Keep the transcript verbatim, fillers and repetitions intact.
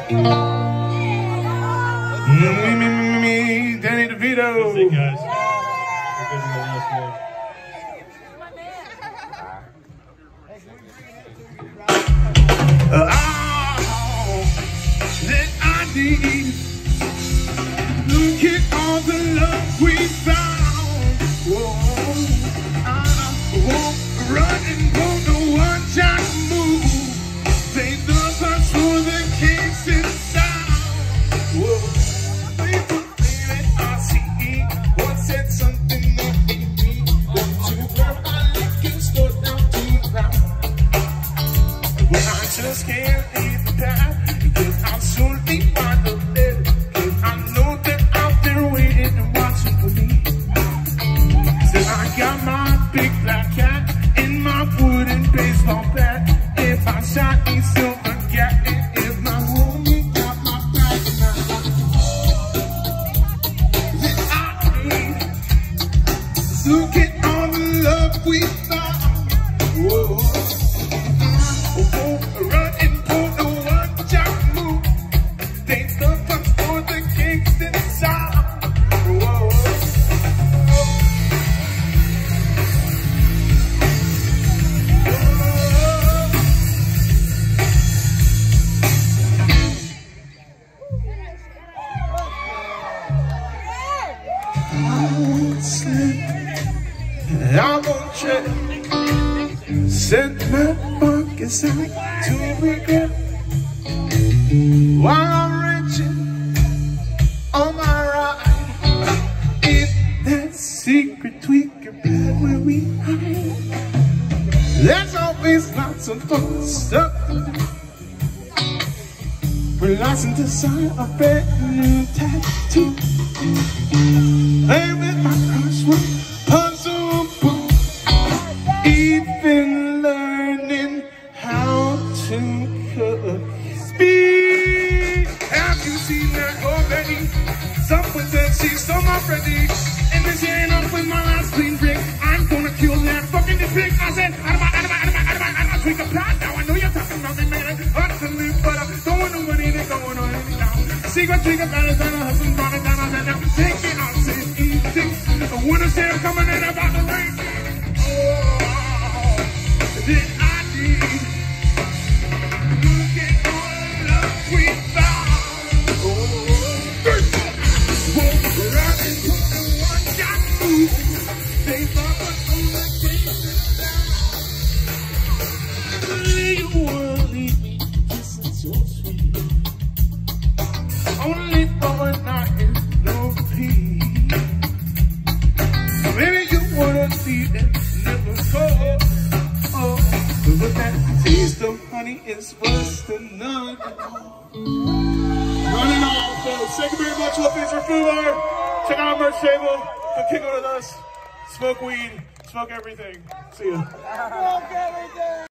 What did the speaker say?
Me, me, me, me, Danny DeVito. That's it, guys. We're good to the last one. Uh, all that I need. Look at all the love we found. Whoa, I won't run and go no one shot move. They love us for the kicks and sound. Whoa, people baby, I see. One said something that made me want to grab my leg and slow down to the ground. Well, I just can't leave the path because I'll soon be by the bed. Cause I know they're out there waiting and watching for me. Said I got my big black cat in my wooden baseball bat. If I shot me silver cat, if my homie got my back and I then I need. Look at all the love we found. Whoa. Run and pull the one jump move. They stuff us for the Kingston sound. Whoa. I won't slip, I won't trip. Send my pockets out to regret. While I'm reaching on my ride in that secret tweaker pad where we hide. There's always lots of fun stuff. We're licensed to sign a brand new tattoo. Play with my crossword puzzle book. Even learning how to cook. Speed. Have you seen that already? Someone said she stole my Freddy. And then she ain't up with my last clean drink. I'm gonna kill that fucking this pig. I said, out of my, out of my, out of my, out of my, out of my, tweak a plot. Now I know you're talking about me, man. Absolute, but I don't want to money that going on any now. Secret tweak a better than a husband, brought it down, I said, I'm taking on sit easy. The winter sale coming in about the rain. Oh, that I need. Look at all the love we found. Oh, won't run and put the one shot move. They love us on the game. You wanna leave me kissing so sweet. Only for a night is no repeat. Maybe you wanna leave and never go. Oh, but that taste of honey is worse than none. Running off, folks. Thank you very much, Wolfies, for Fubar. Check out our merch table. Come kick it with us. Smoke weed. Smoke everything. See ya. Smoke everything.